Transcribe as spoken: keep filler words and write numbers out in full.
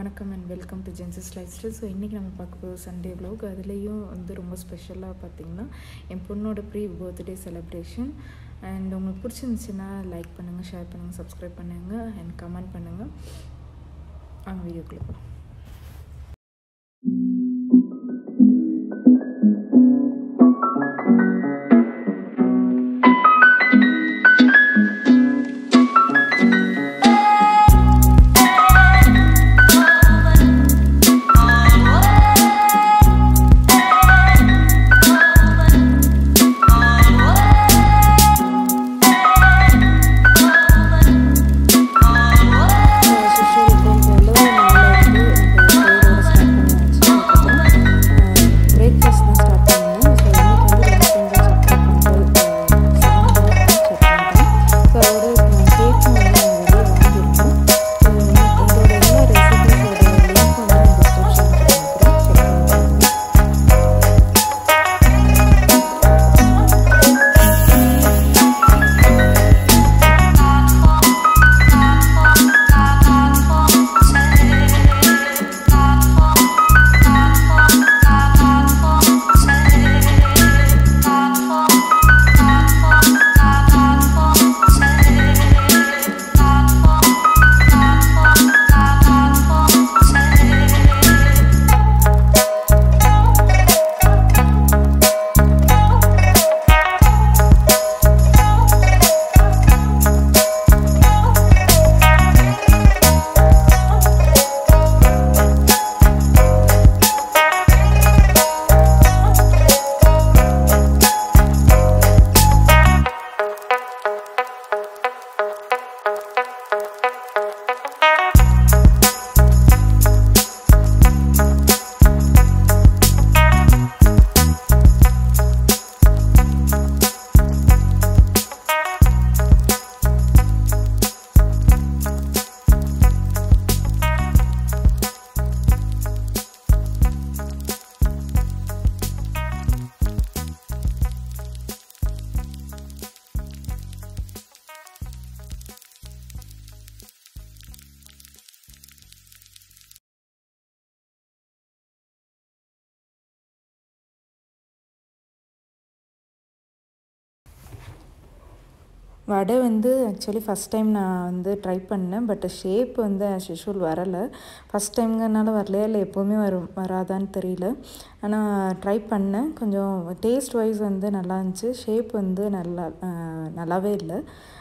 வணக்கம் and welcome to ஜென்சஸ் lifestyle. So இன்றைக்கி நம்ம பார்க்க போகிற சண்டே வ்ளாக். அதுலேயும் வந்து ரொம்ப ஸ்பெஷலாக பார்த்திங்கன்னா என் பொண்ணோட ப்ரீ பர்த்டே செலிப்ரேஷன். அண்ட் உங்களுக்கு பிடிச்சிருந்துச்சுன்னா லைக் பண்ணுங்கள், ஷேர் பண்ணுங்கள், சப்ஸ்கிரைப் பண்ணுங்கள் அண்ட் கமெண்ட் பண்ணுங்கள். அவங்க வீடியோக்குள்ளே போகலாம். வடை வந்து ஆக்சுவலி ஃபஸ்ட் டைம் நான் வந்து ட்ரை பண்ணேன். பட் ஷேப் வந்து ஆஸ் யூஷுவல் வரலை. ஃபஸ்ட் டைம்ங்கிறனால வரலையா இல்லை எப்போவுமே வரும் வராதான்னு தெரியல. ஆனால் ட்ரை பண்ணேன். கொஞ்சம் டேஸ்ட் வைஸ் வந்து நல்லா இருந்துச்சு. ஷேப் வந்து நல்லா நல்லாவே இல்லை.